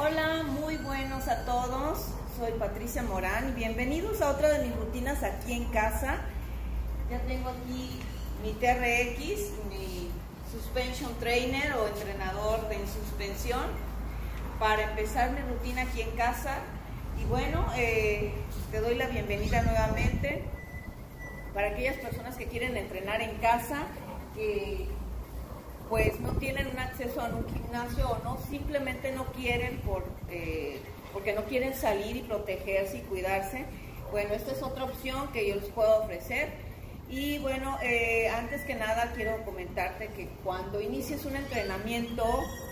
Hola, muy buenos a todos. Soy Patricia Morán y bienvenidos a otra de mis rutinas aquí en casa. Ya tengo aquí mi TRX, mi Suspension Trainer o entrenador en suspensión para empezar mi rutina aquí en casa. Y bueno, te doy la bienvenida nuevamente para aquellas personas que quieren entrenar en casa, que pues no tienen un acceso a un gimnasio o no, simplemente no quieren porque no quieren salir y protegerse y cuidarse. Bueno, esta es otra opción que yo les puedo ofrecer. Y bueno, antes que nada quiero comentarte que cuando inicies un entrenamiento,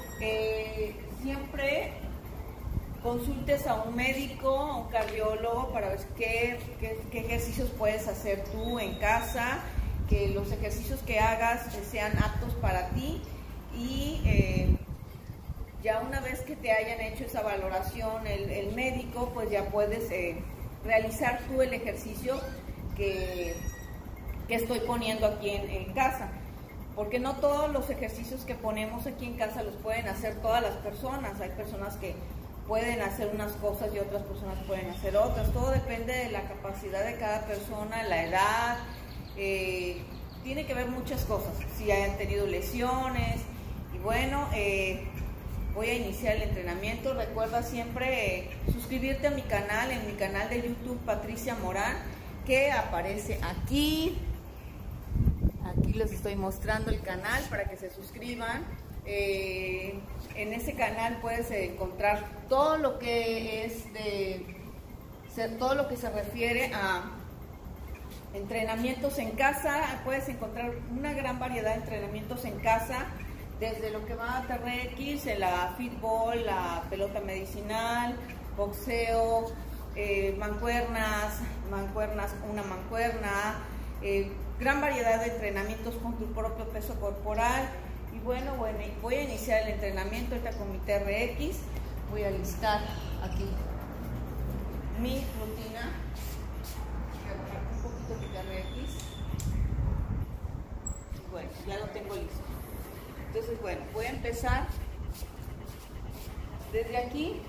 siempre consultes a un médico, a un cardiólogo para ver qué ejercicios puedes hacer tú en casa, que los ejercicios que hagas sean aptos para ti y ya una vez que te hayan hecho esa valoración el médico, pues ya puedes realizar tú el ejercicio que estoy poniendo aquí en casa, porque no todos los ejercicios que ponemos aquí en casa los pueden hacer todas las personas. Hay personas que pueden hacer unas cosas y otras personas pueden hacer otras. Todo depende de la capacidad de cada persona, la edad. Tiene que ver muchas cosas, si hayan tenido lesiones. Y bueno, voy a iniciar el entrenamiento. Recuerda siempre suscribirte a mi canal, en mi canal de YouTube Patricia Morán, que aparece aquí. Aquí les estoy mostrando el canal para que se suscriban. En ese canal puedes encontrar todo lo que es todo lo que se refiere a entrenamientos en casa. Puedes encontrar una gran variedad de entrenamientos en casa, desde lo que va a TRX, la fútbol, la pelota medicinal, boxeo, mancuernas, una mancuerna, gran variedad de entrenamientos con tu propio peso corporal. Y bueno, voy a iniciar el entrenamiento ahorita con mi TRX. Voy a listar aquí mi rutina. Un poquito de TRX. Bueno, ya lo tengo listo. Entonces, bueno, voy a empezar desde aquí.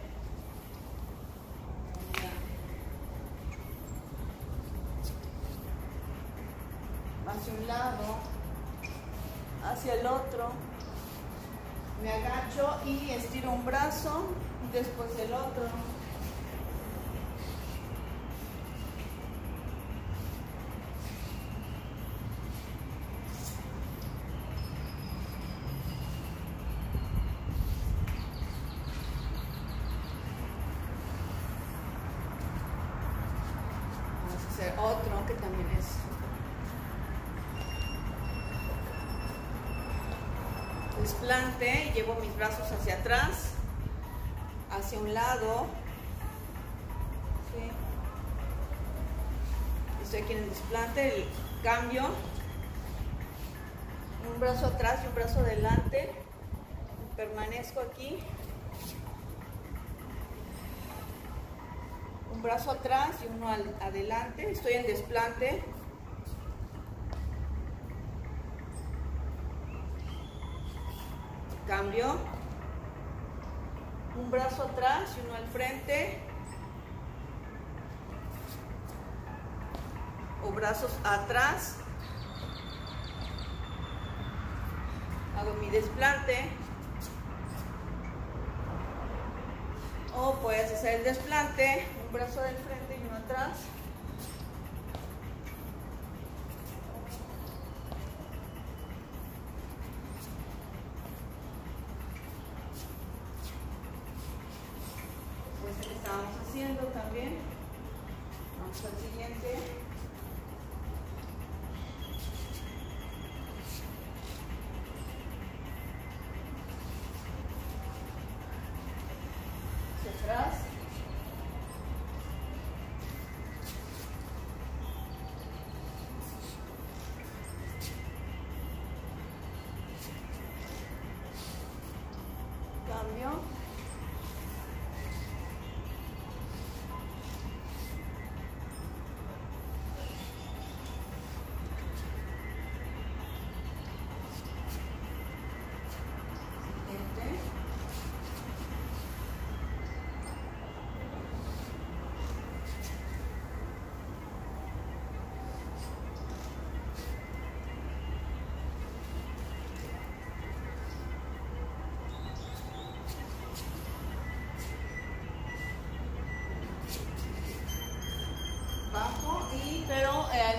Hacia un lado, hacia el otro. Me agacho y estiro un brazo, después el otro. Vamos a hacer otro que también es desplante. Llevo mis brazos hacia atrás, hacia un lado. ¿Sí? Estoy aquí en el desplante, el cambio. Un brazo atrás y un brazo adelante. Permanezco aquí. Un brazo atrás y uno adelante. Estoy en desplante. Cambio. Un brazo atrás y uno al frente. O brazos atrás. Hago mi desplante. O puedes hacer el desplante, un brazo del frente y uno atrás. Pues que estábamos haciendo también. Vamos al siguiente. Hacia atrás. Cambio.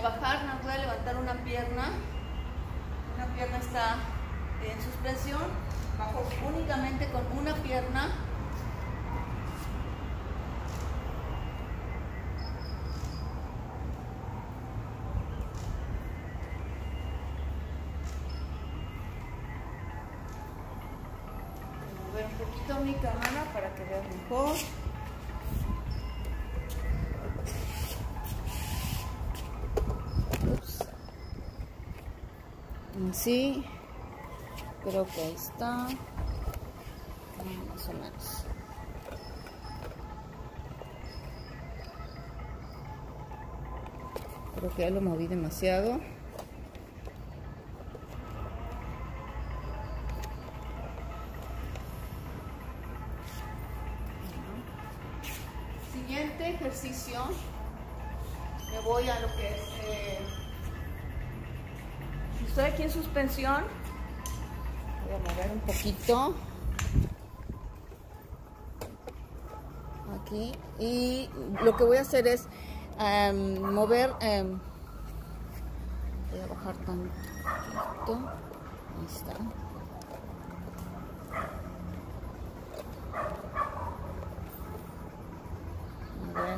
bajar nos voy a levantar una pierna está en suspensión, bajo únicamente con una pierna. Voy a mover un poquito mi cámara para que veas mejor. Sí, creo que ahí está, más o menos. Creo que ya lo moví demasiado. Siguiente ejercicio, me voy a lo que es... estoy aquí en suspensión, voy a mover un poquito aquí y lo que voy a hacer es mover, voy a bajar tantito, ahí está. A ver.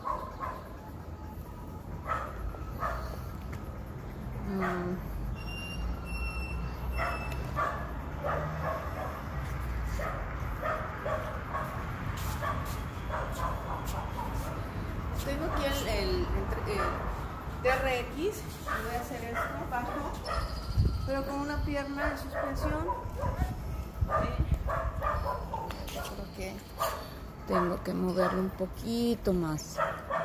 Tengo aquí el TRX, voy a hacer esto bajo, pero con una pierna en suspensión. Yo creo que tengo que moverlo un poquito más.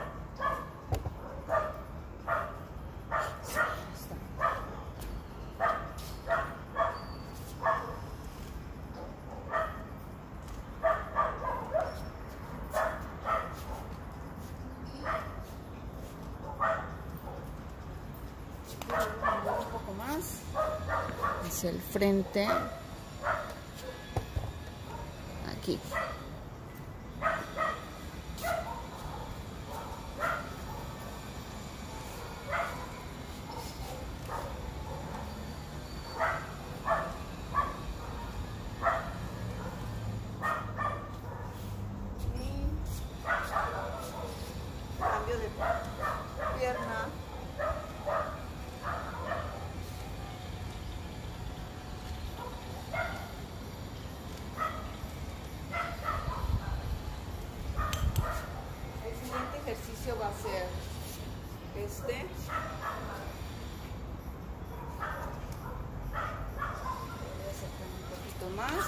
Un poco más hacia el frente, aquí. Cambio de pierna. El siguiente ejercicio va a ser este. Voy a acercar un poquito más.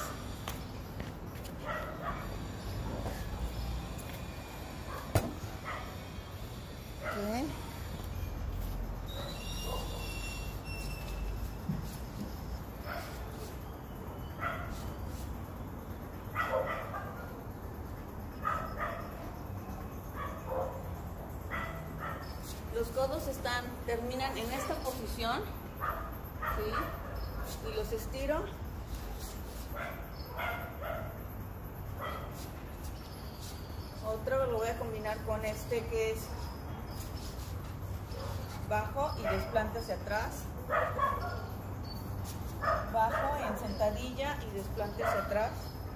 Okay. Los codos terminan en esta posición, ¿sí? Y los estiro. Otro lo voy a combinar con este que es bajo y desplante hacia atrás. Bajo en sentadilla y desplante hacia atrás.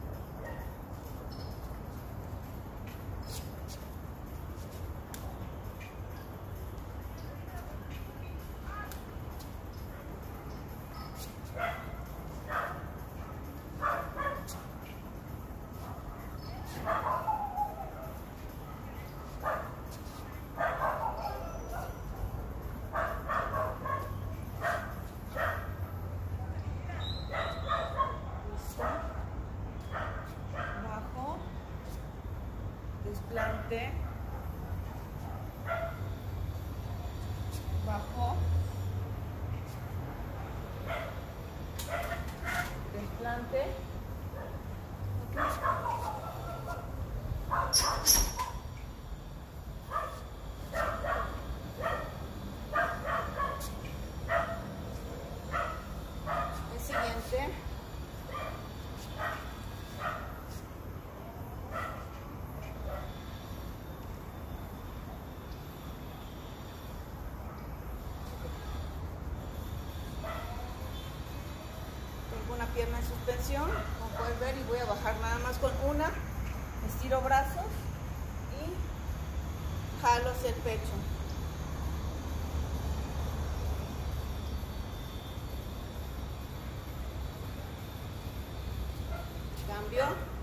Desplante, bajo, desplante, el siguiente. suspensión, como puedes ver, y voy a bajar nada más con una. Estiro brazos y jalo hacia el pecho. Cambio.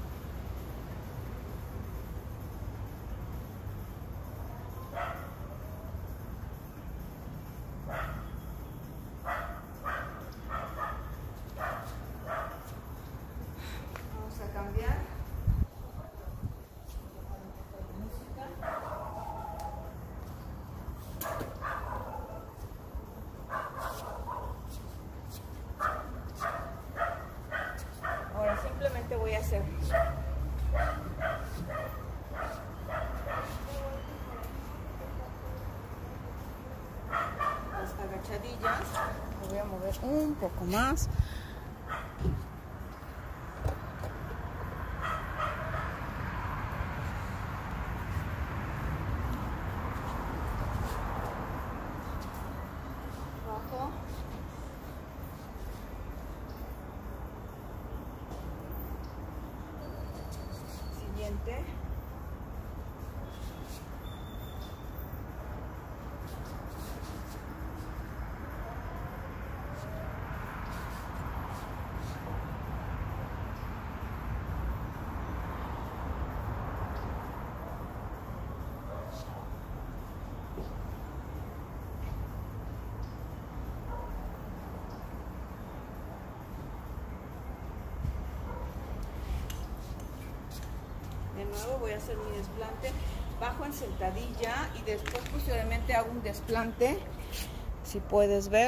Vamos a cambiar. Ahora simplemente voy a hacer las agachadillas. Me voy a mover un poco más. Bajo. Siguiente. De nuevo voy a hacer mi desplante, bajo en sentadilla y después posteriormente hago un desplante, si puedes ver.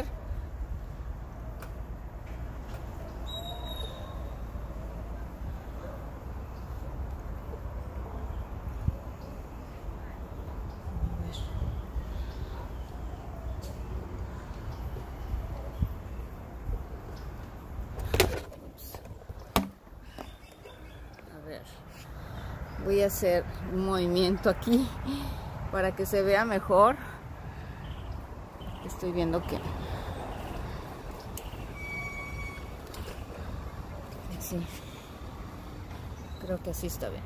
Voy a hacer un movimiento aquí para que se vea mejor. Estoy viendo que sí, creo que así está bien.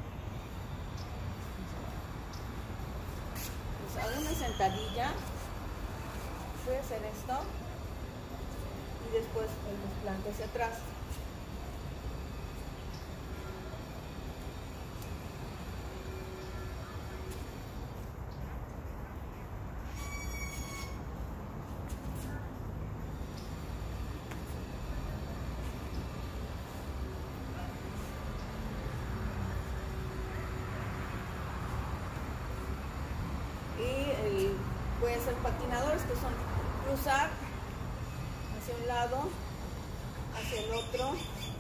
Pues hago una sentadilla, voy a hacer esto y después el desplante hacia atrás. Voy a hacer patinadores, que son cruzar hacia un lado, hacia el otro.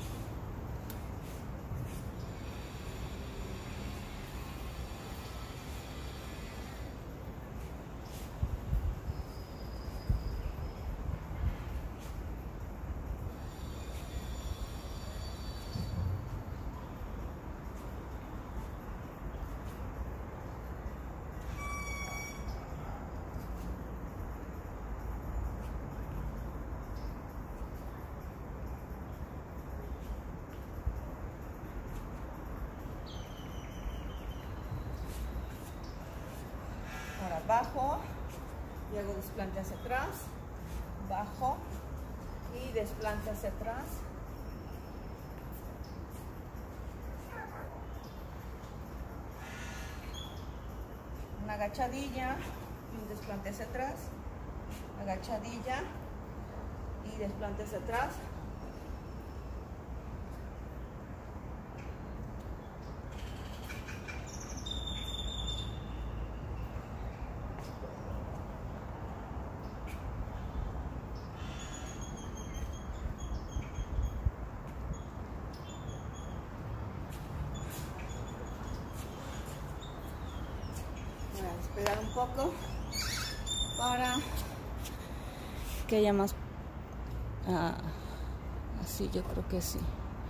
Ahora bajo y hago desplante hacia atrás, bajo y desplante hacia atrás. Una agachadilla y un desplante hacia atrás, agachadilla y desplante hacia atrás. Voy a despegar un poco para que haya más, así yo creo que sí.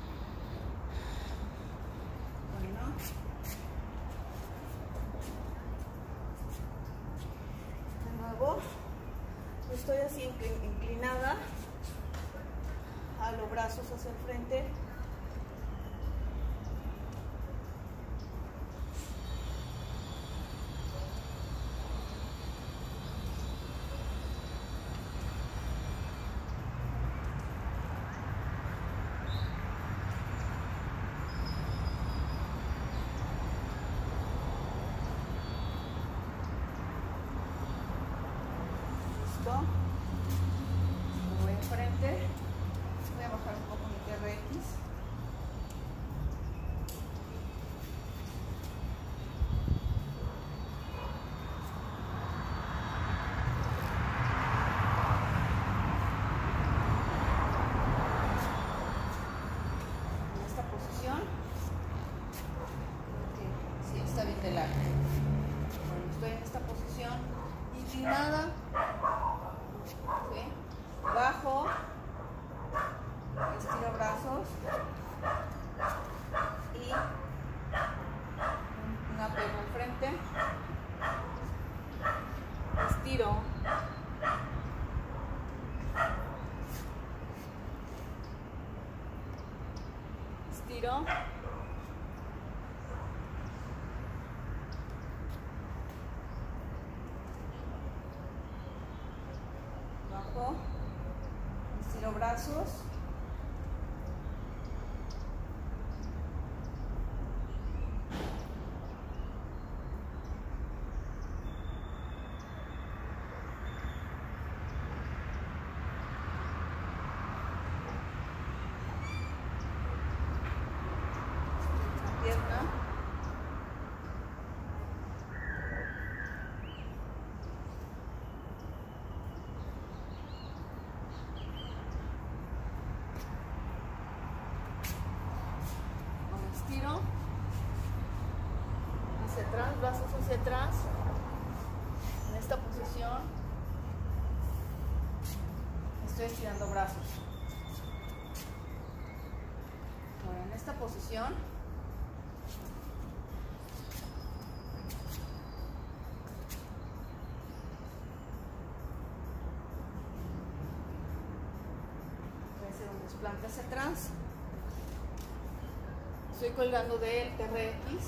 Bueno, de nuevo estoy así inclinada, jalo brazos hacia el frente frente. Voy a bajar un poco mi TRX. En esta posición. Sí, está bien de largo. Bueno, estoy en esta posición inclinada. ¿Sí? Bajo. Estiro brazos. Y una pierna al frente. Estiro. Estiro. Bajo. Estiro brazos. Pierna. Ahora estiro hacia atrás, brazos hacia atrás. En esta posición estoy estirando brazos. Ahora en esta posición desplante hacia atrás. Estoy colgando del TRX.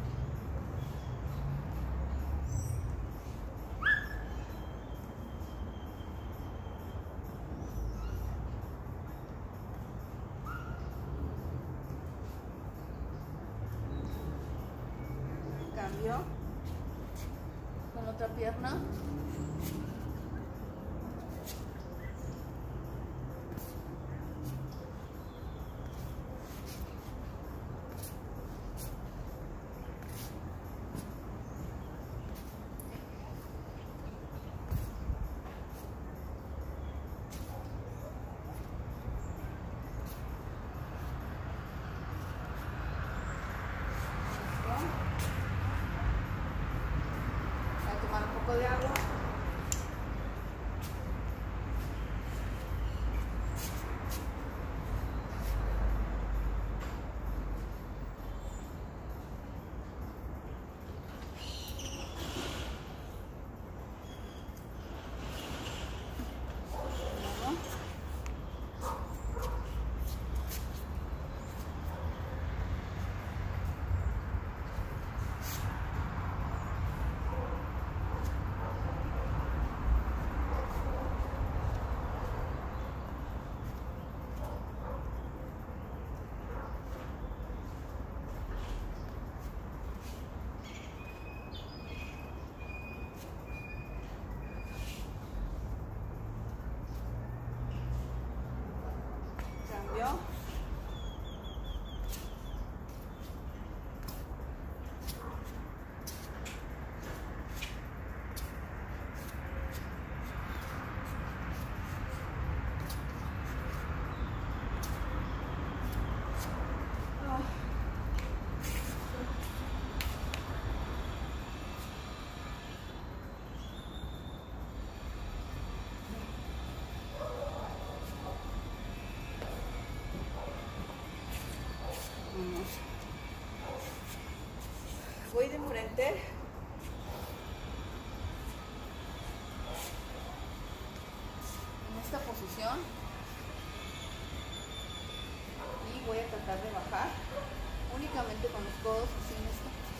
Cambio con otra pierna. Voy a tomar un poco de agua. Cambio. Voy de enfrente. En esta posición. Y voy a tratar de bajar únicamente con los codos así en esta posición.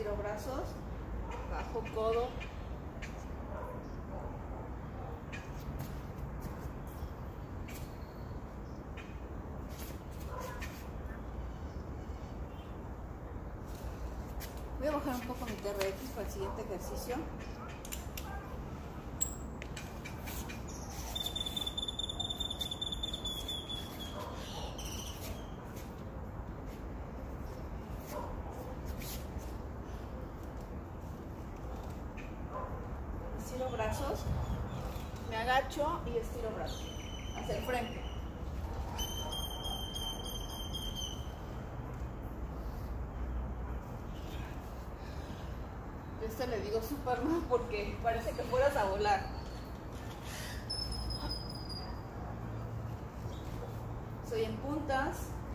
estiro brazos, bajo codo, voy a bajar un poco mi TRX para el siguiente ejercicio. Estiro brazos, me agacho y estiro brazos hacia el frente. Le digo Superman porque parece que fueras a volar. Soy en puntas.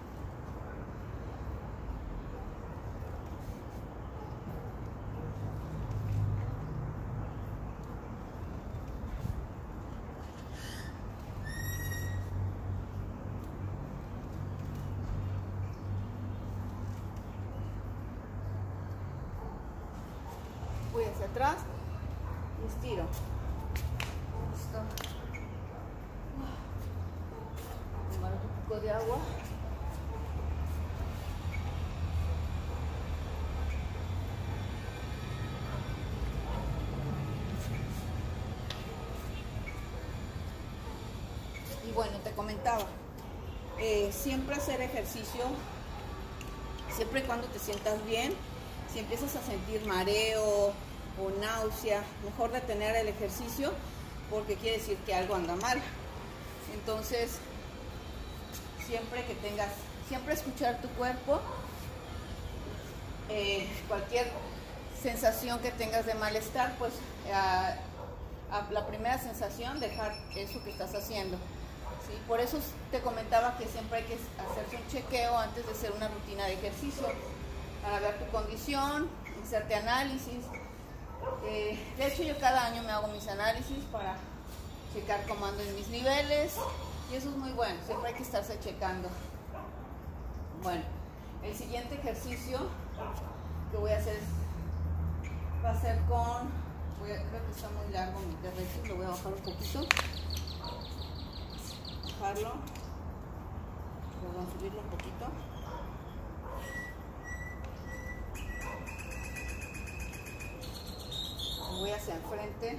Voy hacia atrás y estiro. Listo. Tomar un poco de agua. Y bueno, te comentaba, siempre hacer ejercicio, siempre y cuando te sientas bien. Si empiezas a sentir mareo o náusea, mejor detener el ejercicio porque quiere decir que algo anda mal. Entonces, siempre escuchar tu cuerpo, cualquier sensación que tengas de malestar, pues a la primera sensación dejar eso que estás haciendo. ¿Sí? Por eso te comentaba que siempre hay que hacerse un chequeo antes de hacer una rutina de ejercicio, para ver tu condición, hacerte análisis. De hecho, yo cada año me hago mis análisis para checar cómo ando en mis niveles, y eso es muy bueno, siempre hay que estarse checando. Bueno, el siguiente ejercicio que voy a hacer va a ser con, creo que está muy largo mi TRX, lo voy a bajar un poquito, bajarlo, perdón, subirlo un poquito. Voy hacia enfrente.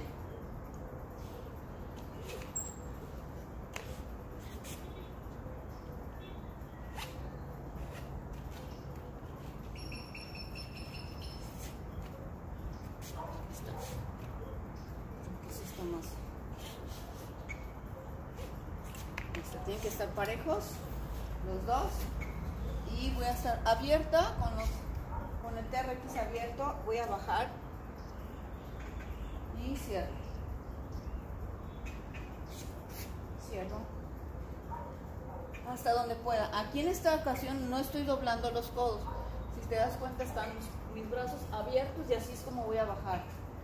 Tienen que estar parejos los dos. Y voy a estar abierta con el TRX abierto. Voy a bajar y cierro. Cierro hasta donde pueda. Aquí en esta ocasión no estoy doblando los codos. Si te das cuenta, están mis brazos abiertos y así es como voy a bajar.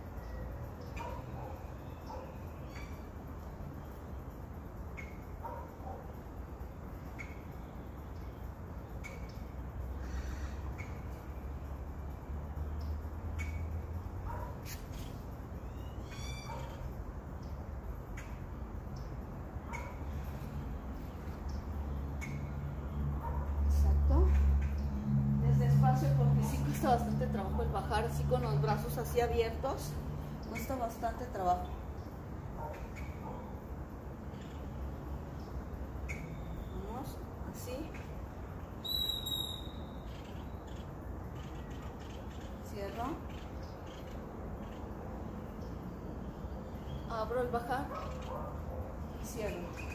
Porque sí cuesta bastante trabajo el bajar así con los brazos así abiertos, cuesta bastante trabajo. Vamos así, cierro, abro el bajar y cierro.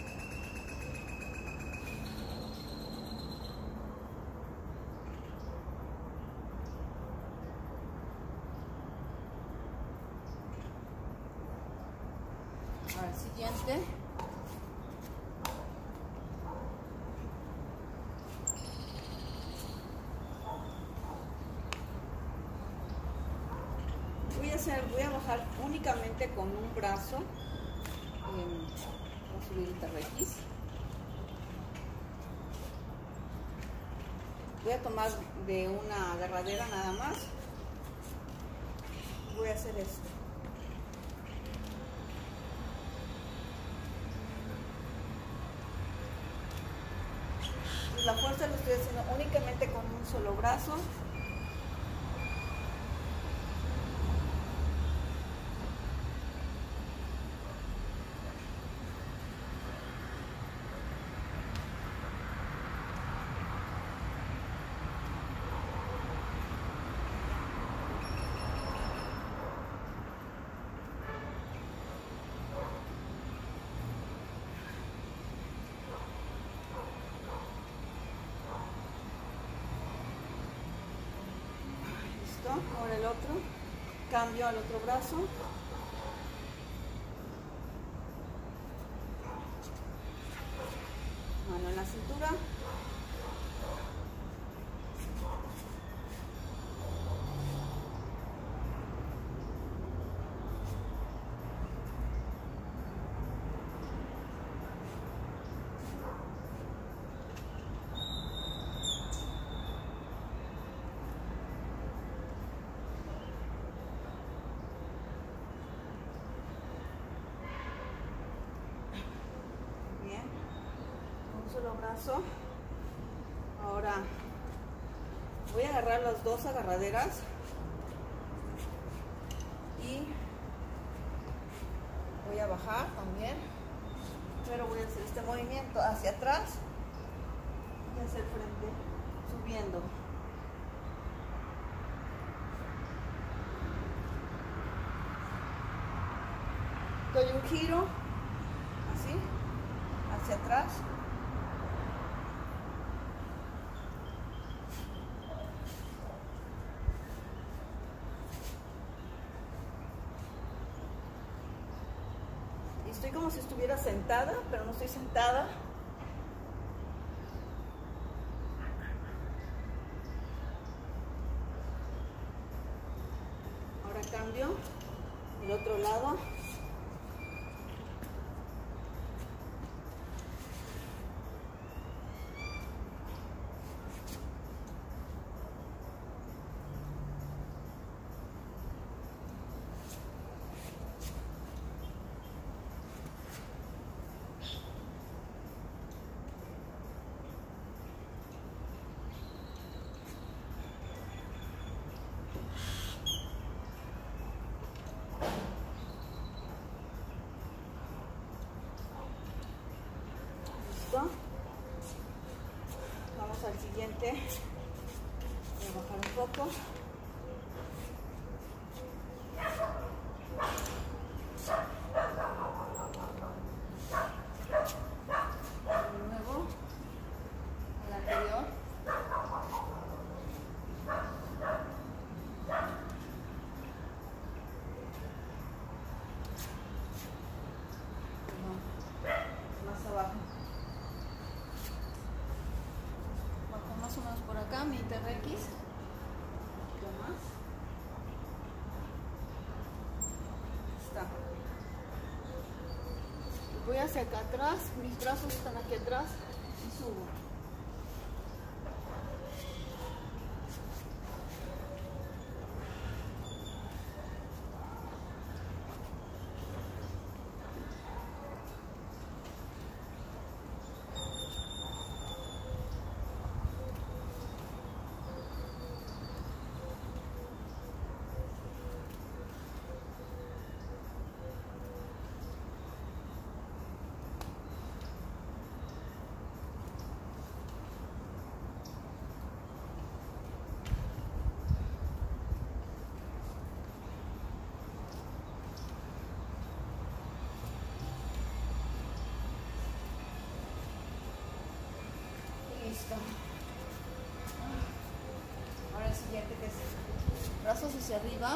Al siguiente, voy a bajar únicamente con un brazo. Voy a subir el TRX. Voy a tomar de una agarradera nada más voy a hacer esto. La fuerza lo estoy haciendo únicamente con un solo brazo. Ahora el otro, cambio al otro brazo, mano en la cintura, solo brazo. Ahora voy a agarrar las dos agarraderas y voy a bajar también, pero voy a hacer este movimiento hacia atrás y hacia el frente, subiendo. Doy un giro así hacia atrás. Estoy como si estuviera sentada, pero no estoy sentada. Ahora cambio el otro lado. Vamos al siguiente. Voy a bajar un poco. De nuevo al anterior. Más abajo. Más o menos por acá, mi TRX, un poquito más. Está. Voy hacia acá atrás, mis brazos están aquí atrás y subo. Listo. Ahora el siguiente, que es brazos hacia arriba.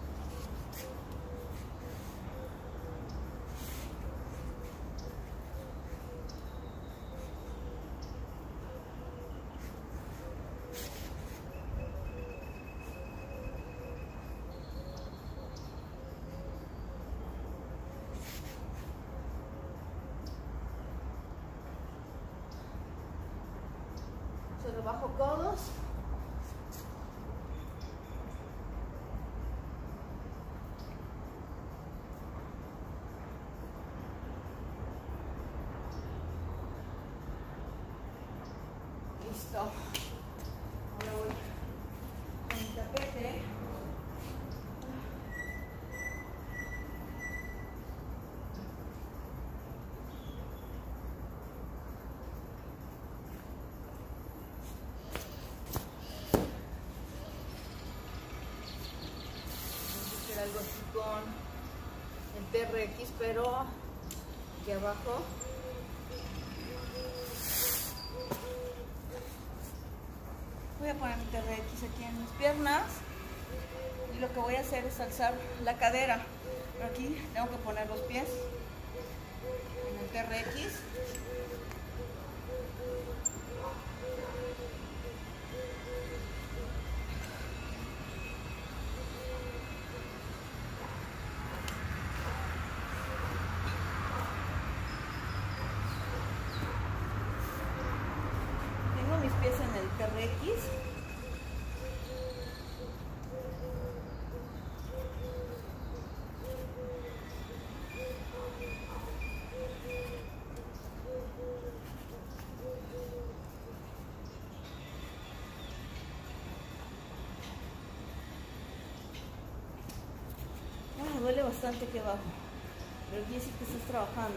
Solo bajo codos. algo así con el TRX, pero aquí abajo. Voy a poner mi TRX aquí en mis piernas y lo que voy a hacer es alzar la cadera, pero aquí tengo que poner los pies en el TRX. Tengo mis pies en el TRX. Duele bastante aquí abajo, pero aquí sí que estás trabajando.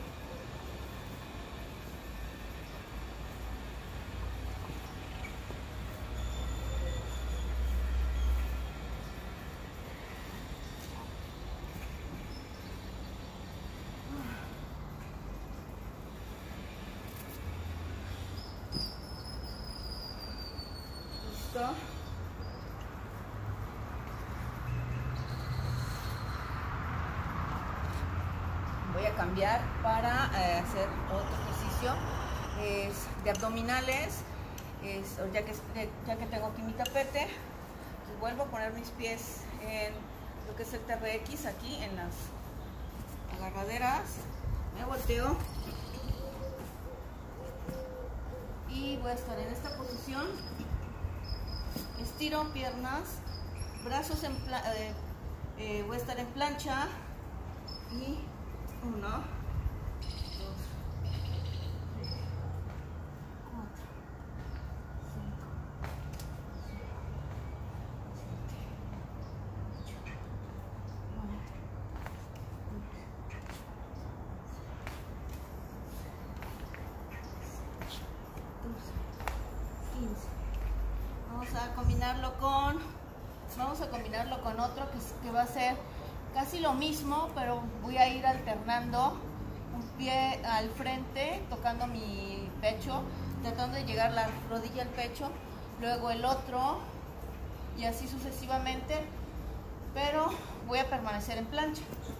Listo. Voy a cambiar para hacer otro ejercicio de abdominales, ya que tengo aquí mi tapete. Pues vuelvo a poner mis pies en lo que es el TRX, aquí en las agarraderas. Me volteo y voy a estar en esta posición. Estiro piernas, brazos voy a estar en plancha y 1, 2, 3, 4, 5, 6, 7, 8, 9, 10, 12, 15. Vamos a combinarlo con otro que va a ser casi lo mismo, pero voy a ir alternando un pie al frente, tocando mi pecho, tratando de llegar la rodilla al pecho, luego el otro y así sucesivamente, pero voy a permanecer en plancha.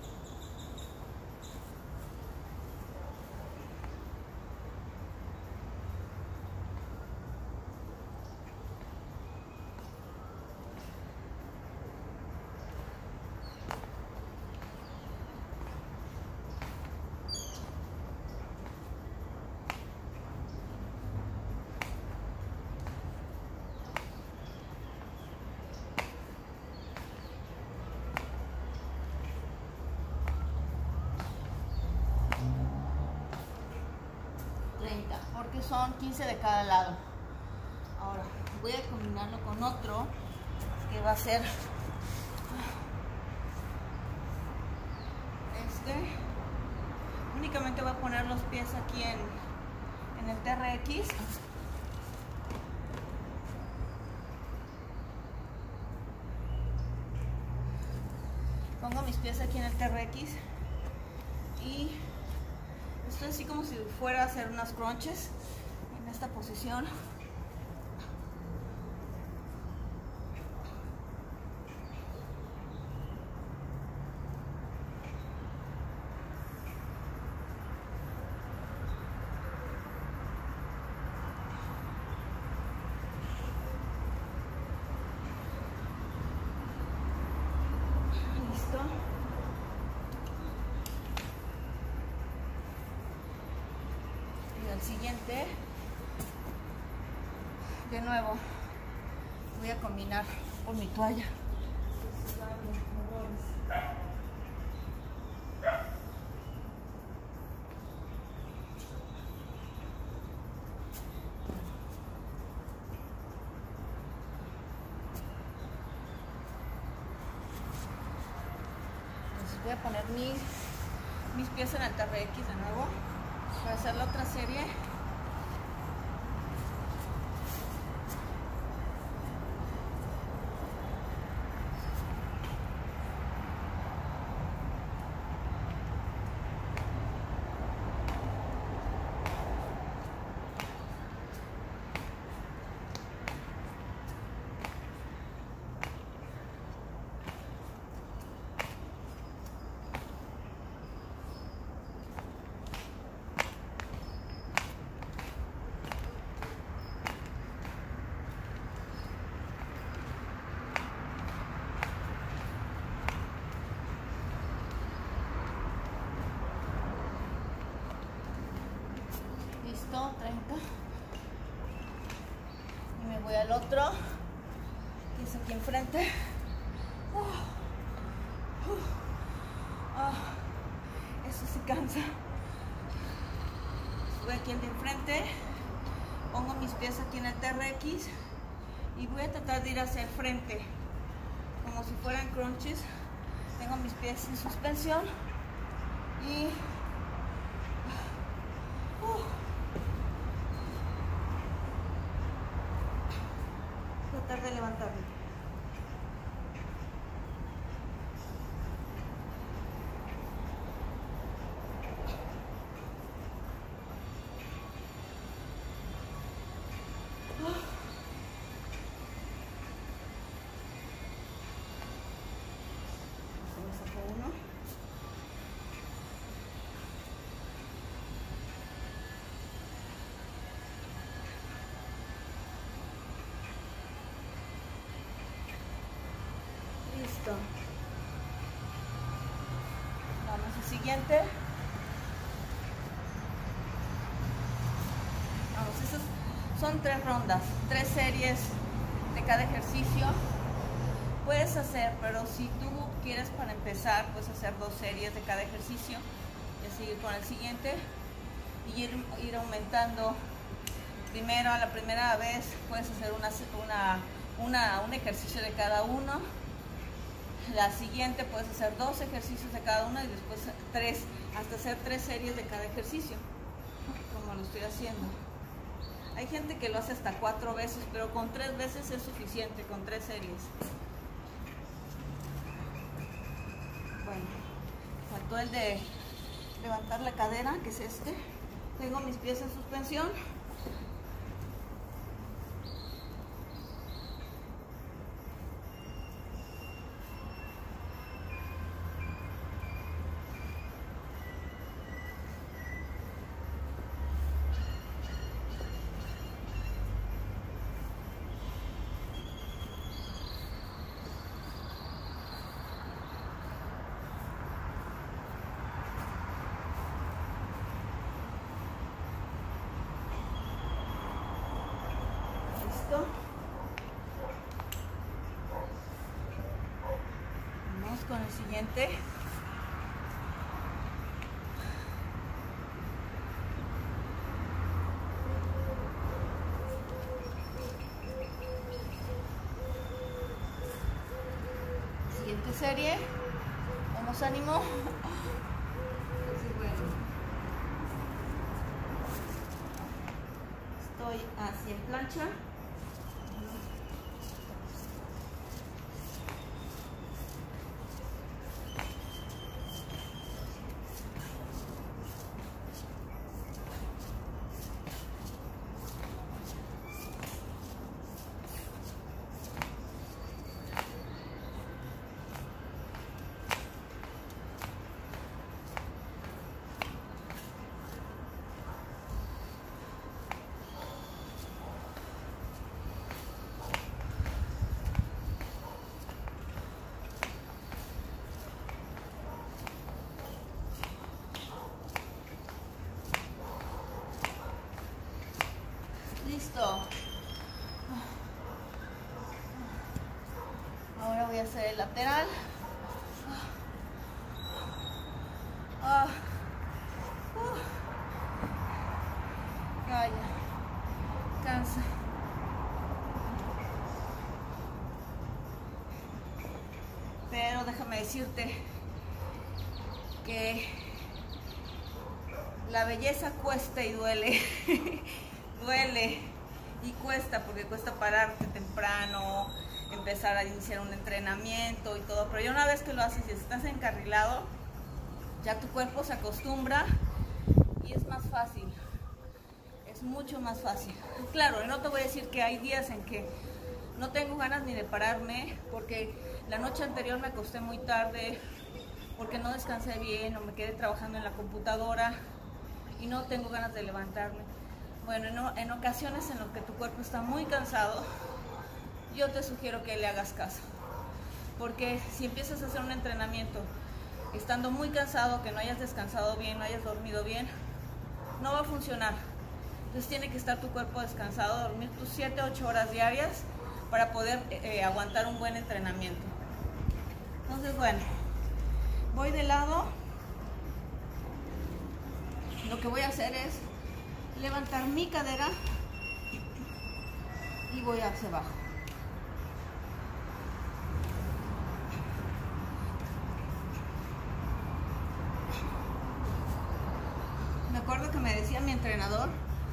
Porque son 15 de cada lado. Ahora voy a combinarlo con otro que va a ser únicamente voy a poner los pies aquí en el TRX. Pongo mis pies aquí en el TRX y estoy así como si fuera a hacer unas crunches en esta posición. Listo. Al siguiente, de nuevo voy a combinar con mi toalla. Entonces voy a poner mis pies en el TRX de nuevo para hacer la otra serie. Listo, 30. Y me voy al otro, que es aquí enfrente. Eso sí cansa. Voy aquí al de enfrente, pongo mis pies aquí en el TRX y voy a tratar de ir hacia el frente, como si fueran crunches. Tengo mis pies en suspensión y tratar de levantarme. Listo. Vamos al siguiente. Vamos, esas son 3 rondas, 3 series de cada ejercicio. Puedes hacer, pero si tú quieres para empezar, puedes hacer 2 series de cada ejercicio y seguir con el siguiente y ir aumentando. Primero, a la primera vez puedes hacer un ejercicio de cada uno. La siguiente puedes hacer 2 ejercicios de cada uno y después 3, hasta hacer 3 series de cada ejercicio, como lo estoy haciendo. Hay gente que lo hace hasta 4 veces, pero con 3 veces es suficiente, con 3 series. Bueno, faltó el de levantar la cadera, que es este. Tengo mis pies en suspensión. Vamos con el siguiente. Siguiente serie. Vamos, ánimo. Estoy hacia plancha. Listo. Ahora voy a hacer el lateral. Calla, cansa. Pero déjame decirte que la belleza cuesta y duele. Duele y cuesta, porque cuesta pararte temprano, empezar a iniciar un entrenamiento y todo, pero ya una vez que lo haces y estás encarrilado, ya tu cuerpo se acostumbra y es más fácil, es mucho más fácil. Claro, no te voy a decir que hay días en que no tengo ganas ni de pararme, porque la noche anterior me acosté muy tarde, porque no descansé bien o me quedé trabajando en la computadora y no tengo ganas de levantarme. Bueno, en ocasiones en las que tu cuerpo está muy cansado, yo te sugiero que le hagas caso. Porque si empiezas a hacer un entrenamiento estando muy cansado, que no hayas descansado bien, no hayas dormido bien, no va a funcionar. Entonces tiene que estar tu cuerpo descansado, dormir tus 7-8 horas diarias para poder aguantar un buen entrenamiento. Entonces, bueno, voy de lado. Lo que voy a hacer es levantar mi cadera y voy hacia abajo. Me acuerdo que me decía mi entrenador,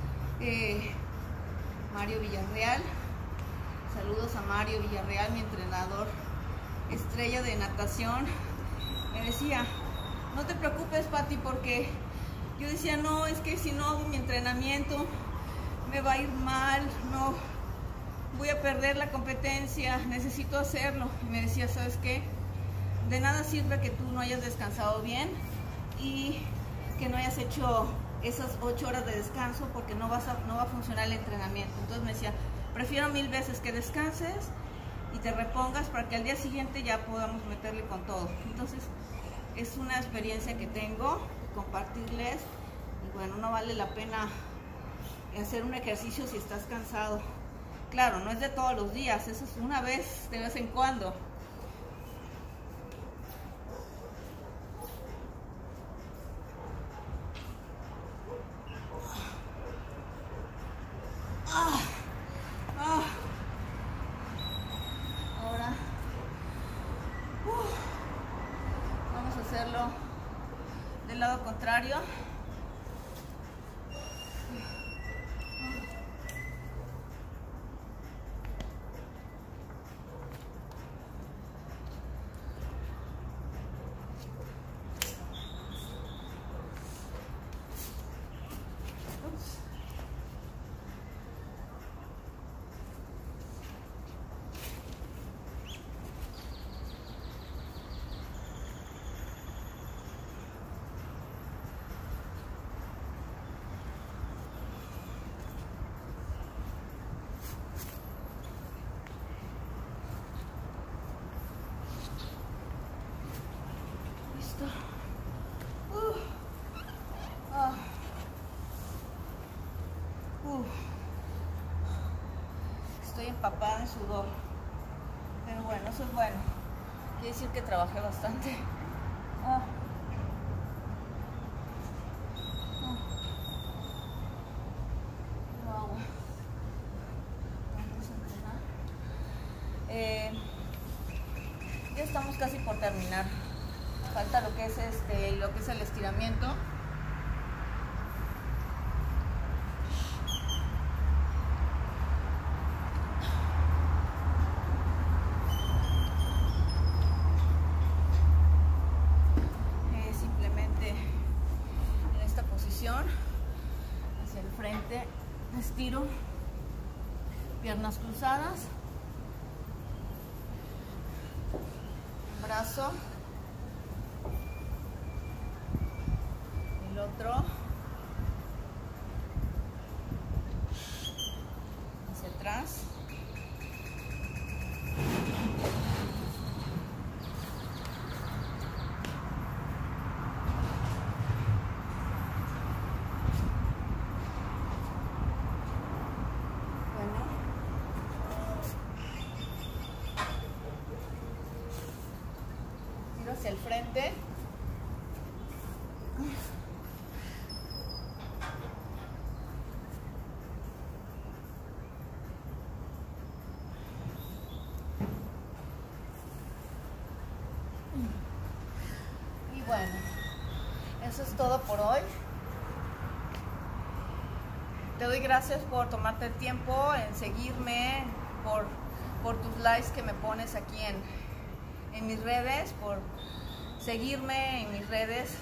Mario Villarreal, saludos a Mario Villarreal, mi entrenador estrella de natación, me decía, no te preocupes, Pati, porque yo decía, no, es que si no hago mi entrenamiento me va a ir mal, no, voy a perder la competencia, necesito hacerlo. Y me decía, ¿sabes qué? De nada sirve que tú no hayas descansado bien y que no hayas hecho esas 8 horas de descanso, porque no va a funcionar el entrenamiento. Entonces me decía, prefiero 1000 veces que descanses y te repongas para que al día siguiente ya podamos meterle con todo. Entonces es una experiencia que tengo, compartirles, y bueno, no vale la pena hacer un ejercicio si estás cansado. Claro, no es de todos los días, eso es una vez, de vez en cuando. Ahora vamos a hacerlo del lado contrario. Estoy empapada en sudor, pero bueno, eso es bueno, quiere decir que trabajé bastante. Ya estamos casi por terminar, falta lo que es el estiramiento. Simplemente en esta posición hacia el frente, estiro, piernas cruzadas, brazo, el otro hacia atrás, hacia el frente, y bueno, eso es todo por hoy. Te doy gracias por tomarte el tiempo en seguirme, por tus likes que me pones aquí en mis redes, por seguirme en mis redes.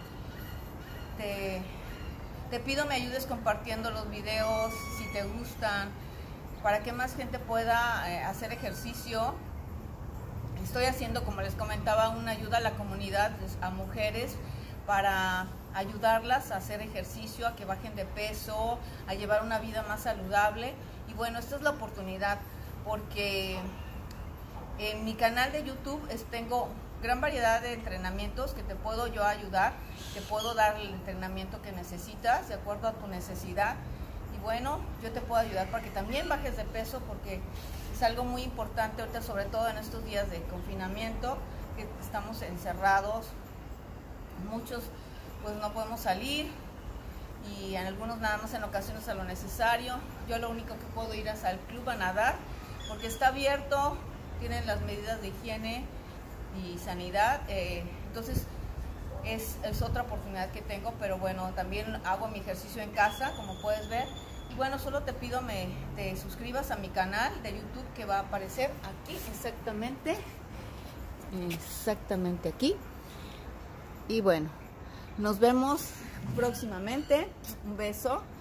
Te pido me ayudes compartiendo los videos si te gustan, para que más gente pueda hacer ejercicio. Estoy haciendo, como les comentaba, una ayuda a la comunidad, a mujeres, para ayudarlas a hacer ejercicio, a que bajen de peso, a llevar una vida más saludable. Y bueno, esta es la oportunidad, porque en mi canal de YouTube tengo gran variedad de entrenamientos que te puedo yo ayudar, te puedo dar el entrenamiento que necesitas de acuerdo a tu necesidad. bueno, yo te puedo ayudar para que también bajes de peso, porque es algo muy importante ahorita, sobre todo en estos días de confinamiento, que estamos encerrados, muchos pues no podemos salir y en algunos nada más en ocasiones a lo necesario. Yo lo único que puedo ir es al club a nadar, porque está abierto, tienen las medidas de higiene y sanidad, entonces es otra oportunidad que tengo, pero bueno, también hago mi ejercicio en casa, como puedes ver. Y bueno, solo te pido te suscribas a mi canal de YouTube, que va a aparecer aquí exactamente aquí. Y bueno, nos vemos próximamente. Un beso.